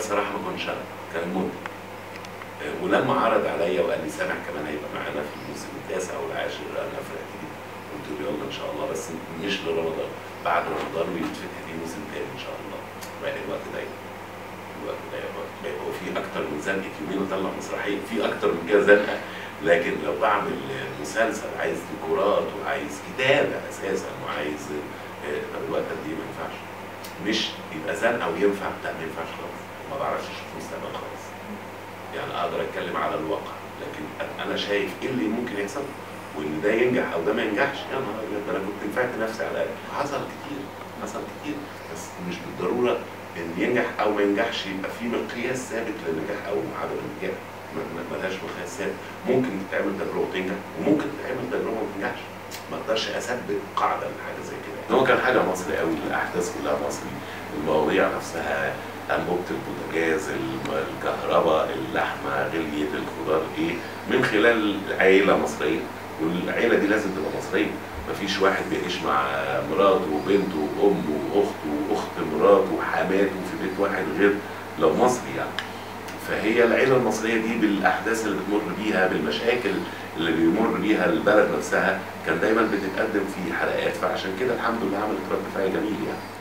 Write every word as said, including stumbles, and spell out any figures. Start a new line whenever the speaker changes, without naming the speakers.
بصراحه ما كنتش انا، كان المنتج. ولما عرض عليا وقال لي سامح كمان هيبقى معانا في الموسم التاسع والعاشر، انا فرحت جدا. قلت له يلا ان شاء الله، بس مش لرمضان، بعد رمضان ويتفتح لي موسم تاني ان شاء الله. بعد الوقت ضيق، الوقت ضيق بقى، وفي اكتر من زنقه يومين اطلع مسرحيه، في اكتر من كده زنقه. لكن لو بعمل مسلسل عايز ديكورات وعايز كتابه اساسا وعايز طب الوقت قد ايه؟ ما ينفعش. مش يبقى زنقه وينفع، لا ما ينفعش خالص، ما بعرفش اشوف مستقبل خالص. يعني اقدر اتكلم على الواقع، لكن انا شايف ايه اللي ممكن يحصل، وان ده ينجح او ده ما ينجحش. يا نهار ابيض، انا كنت نفعت نفسي على الاقل. حصل كتير، حصل كتير، بس مش بالضروره ان ينجح او ما ينجحش يبقى في مقياس ثابت للنجاح او عدم النجاح. ملهاش مقياس ثابت. ممكن تتعمل تجربه وتنجح، وممكن تتعمل تجربه وما تنجحش. ما اقدرش اثبت قاعده لحاجه زي كده. هو كان حاجه مصري قوي، الاحداث كلها مصري، المواضيع نفسها، انبوبه البوتاجاز، الكهرباء، اللحمه غليت، الخضار ايه، من خلال عيله مصريه، والعيله دي لازم تبقى مصريه. مفيش واحد بيعيش مع مراته وبنته وامه واخته واخت مراته وحماته في بيت واحد غير لو مصري يعني. فهي العيله المصريه دي بالاحداث اللي بتمر بيها، بالمشاكل اللي بيمر بيها البلد نفسها، كان دايما بتتقدم في حلقات. فعشان كده الحمد لله عملت رد فعل جميل يعني.